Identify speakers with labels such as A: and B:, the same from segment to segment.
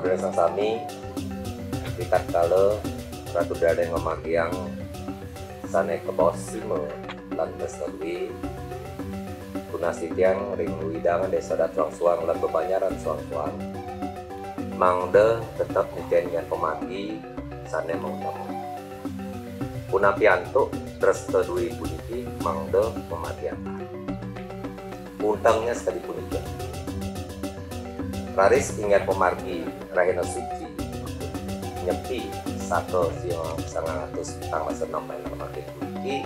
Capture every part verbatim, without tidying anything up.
A: Saudara sami pikat kala Ratu Dadeng ngemagiang sane kebos sime lan beserwi kunasitiang ring widangan desa datang suang lan bebanyaran suang-suang mangde tetap niten yang pemagi sane mengutama punapiantuk terus kedui puniki mangde pematian untangnya sekali puniki Raris ingat pemargi Rahina Suci nyepi satu siang sangat ratus tanggal senam main pemargi puniki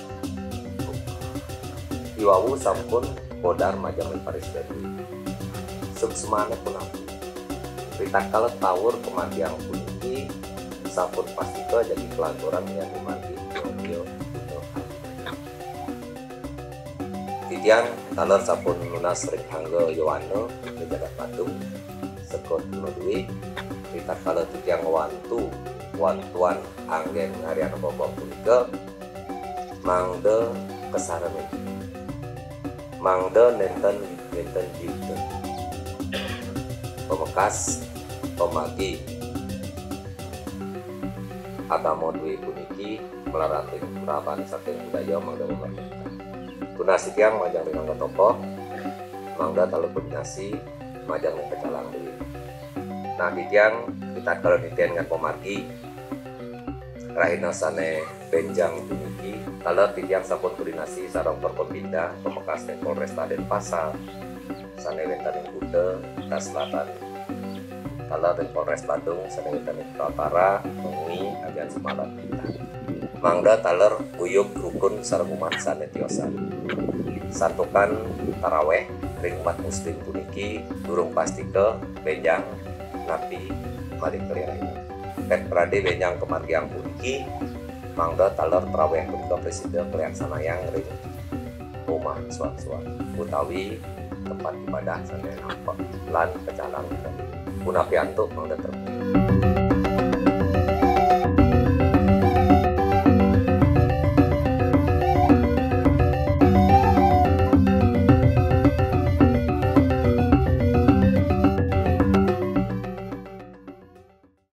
A: Iwawu sampun bodar majang Paris dari subsumane punapi Rita kalau tawur kematian puniki sampun pasti ke jadi kelanturan yang dimargi Yogyo Titian talor sampun lunas ring hangga Yowana menjaga patung sekot nudwi Rita kalau titian wantu wantuan anggen harian bobok punika mangde kesaran mangde nenten nenten jitu pemekas pemagi agama dwi puniki melarating praban saking budaya mangda memerintah tunasi tiang majang dengan ketopo mangda talu kombinasi majang dengan kecalang dwi nah di tiang kita kalau nitian dengan pemargi rahina sane benjang puniki kalau di tiang sampun koordinasi sarang perkombinda pemekas dan Polresta Denpasar sane wentaning Kude kita selatan kalau dan Polres Bandung sane wentaning Prapara mengui ajan semalam mangda taler uyuk rukun sareng umat sane tiosan satukan taraweh ring umat muslim puniki durung pasti ke benjang napi balik keliraina pet prade benjang kemargiang puniki mangda taler taraweh punika presiden kalian sanayang ring rumah suat-suat utawi tempat ibadah sane nampak lan kecalang punapiantuk mangda terpilih